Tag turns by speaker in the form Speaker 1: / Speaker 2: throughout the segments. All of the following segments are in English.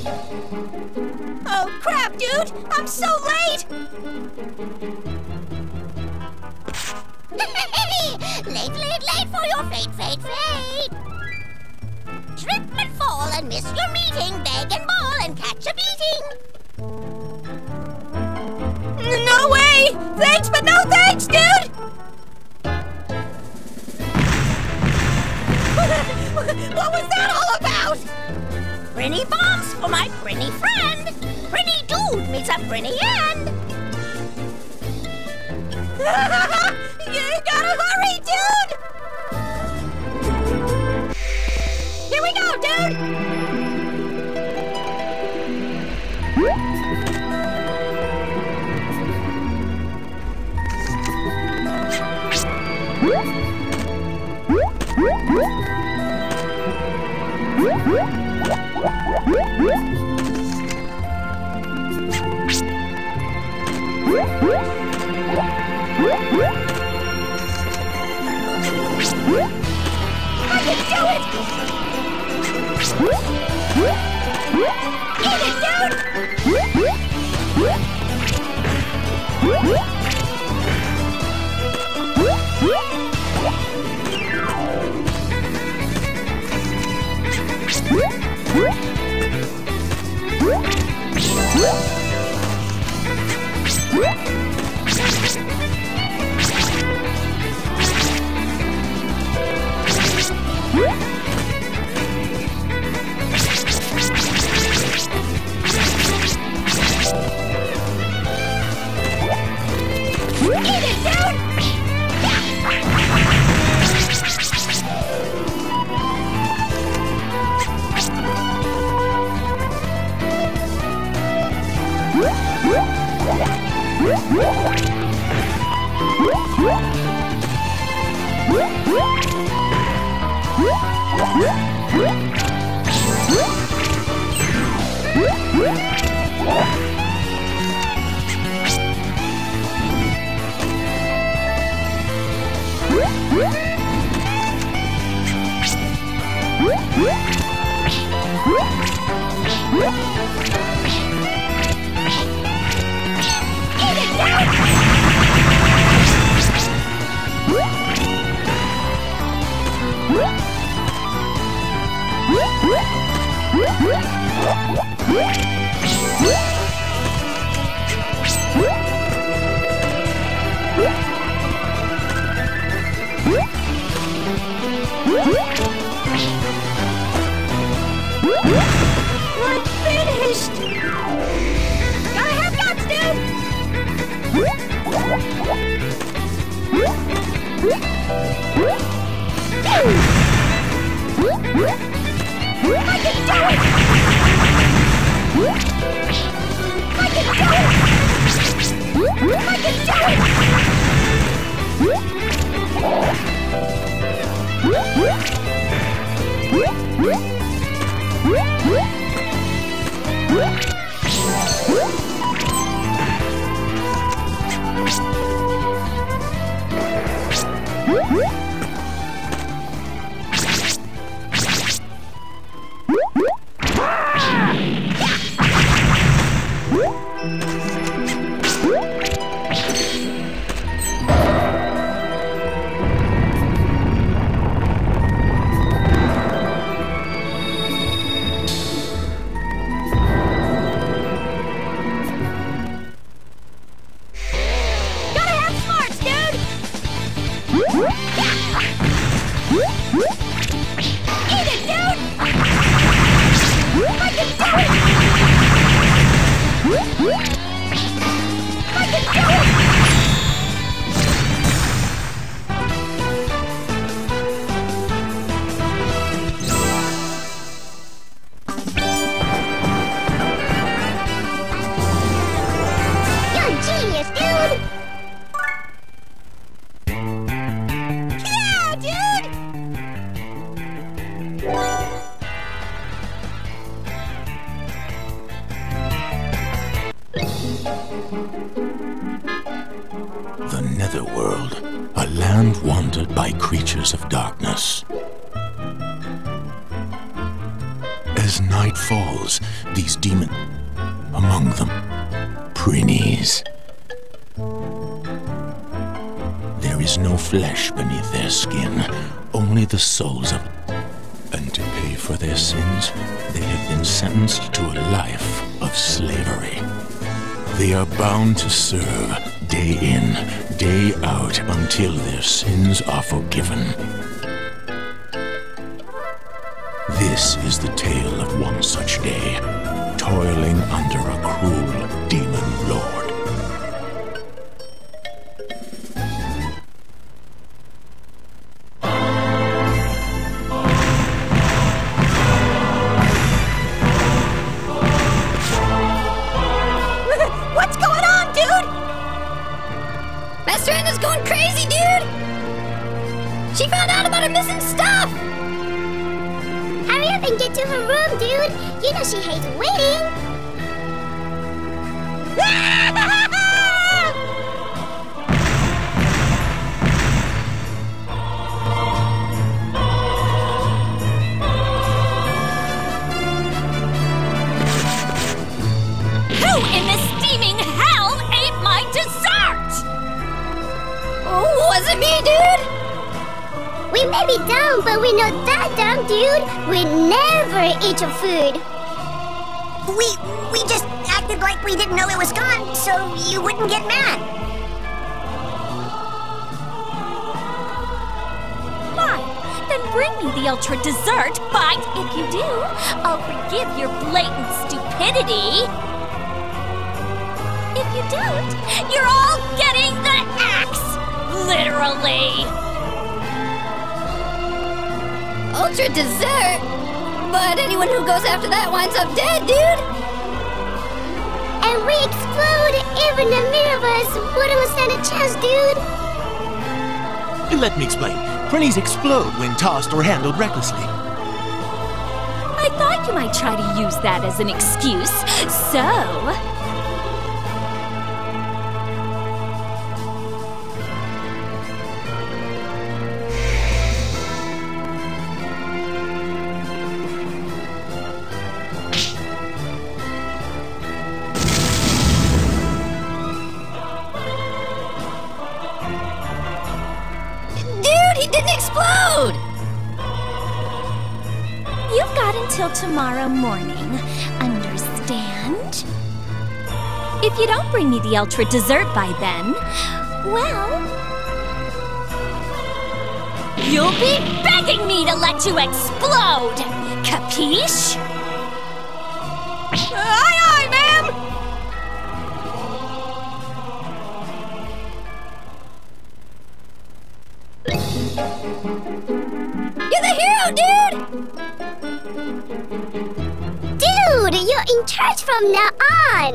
Speaker 1: Oh, crap, dude! I'm so late!
Speaker 2: Late for your fate. Trip and fall and miss your meeting. Beg and ball and catch a beating.
Speaker 1: No way! Thanks, but no thanks, dude! What was that all about?
Speaker 2: Prinny bombs for my Prinny friend. Prinny dude meets a Prinny end.
Speaker 1: You gotta hurry, dude!
Speaker 2: Here we go, dude!
Speaker 1: I can do it! Get it, dude! I'm finished! Gotta have guts, dude! I can do it! I can do it! I can do
Speaker 3: The Netherworld, a land wandered by creatures of darkness. As night falls, these demons, among them, Prinnies. There is no flesh beneath their skin, only the souls of... And to pay for their sins, they have been sentenced to a life of slavery. They are bound to serve day in, day out, until their sins are forgiven. This is the tale of one such day, toiling under a cruel demon lord.
Speaker 2: What's going on, dude? Master Anna's going crazy, dude! She found out about her missing stuff!
Speaker 1: Hurry up and get to her room, dude. You know she hates waiting.
Speaker 2: Who in the steaming hell ate my dessert? Was it me, dude?
Speaker 1: We may be dumb, but we're not that dumb, dude. We never eat your food.
Speaker 4: We just acted like we didn't know it was gone, so you wouldn't get mad.
Speaker 2: Fine, then bring me the ultra dessert, but if you do, I'll forgive your blatant stupidity. If you don't, you're all getting the axe! Literally! Ultra dessert? But anyone who goes after that winds up dead, dude!
Speaker 1: And we explode. Even the middle of us wouldn't stand a chance, dude.
Speaker 5: Let me explain. Prinnies explode when tossed or handled recklessly.
Speaker 2: I thought you might try to use that as an excuse, so... He didn't explode! You've got until tomorrow morning, understand? If you don't bring me the ultra dessert by then, well... you'll be begging me to let you explode! Capiche? Aye, aye, ma'am! You're the hero, dude!
Speaker 1: Dude, you're in charge from now on.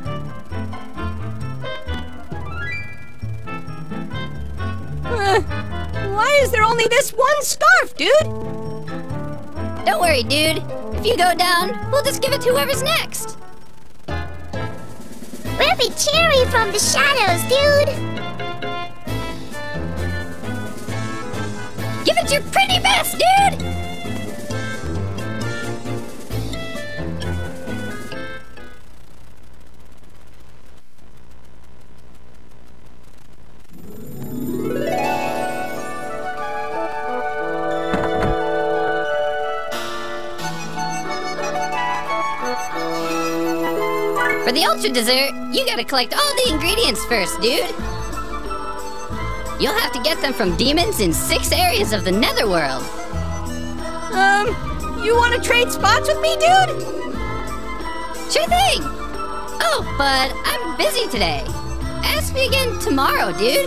Speaker 2: Why is there only this one scarf, dude? Don't worry, dude. If you go down, we'll just give it to whoever's next.
Speaker 1: We'll be cheering from the shadows, dude.
Speaker 2: Give it your pretty best, dude! For the ultra dessert, you gotta collect all the ingredients first, dude. You'll have to get them from demons in 6 areas of the netherworld. You wanna trade spots with me, dude? Sure thing! Oh, but I'm busy today. Ask me again tomorrow, dude.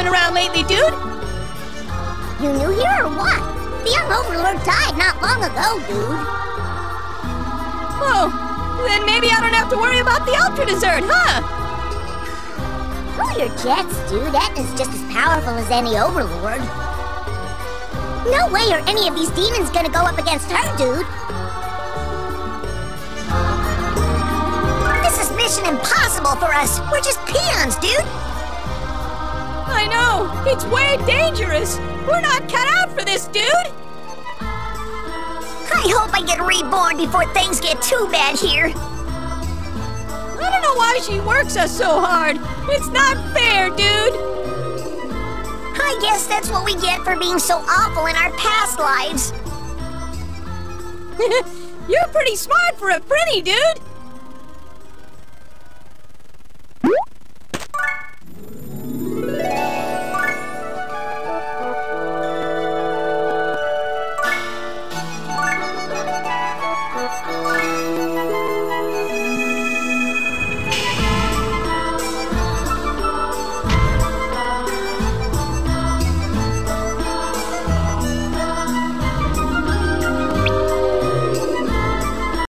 Speaker 2: doing around lately, dude?
Speaker 4: You new here or what? The young overlord died not long ago, dude.
Speaker 2: Oh, then maybe I don't have to worry about the Ultra Dessert, huh?
Speaker 4: Cool your jets, dude. That is just as powerful as any overlord. No way are any of these demons gonna go up against her, dude. This is mission impossible for us. We're just peons, dude.
Speaker 2: I know! It's way dangerous! We're not cut out for this, dude!
Speaker 4: I hope I get reborn before things get too bad here.
Speaker 2: I don't know why she works us so hard. It's not fair, dude!
Speaker 4: I guess that's what we get for being so awful in our past lives.
Speaker 2: You're pretty smart for a Prinny, dude!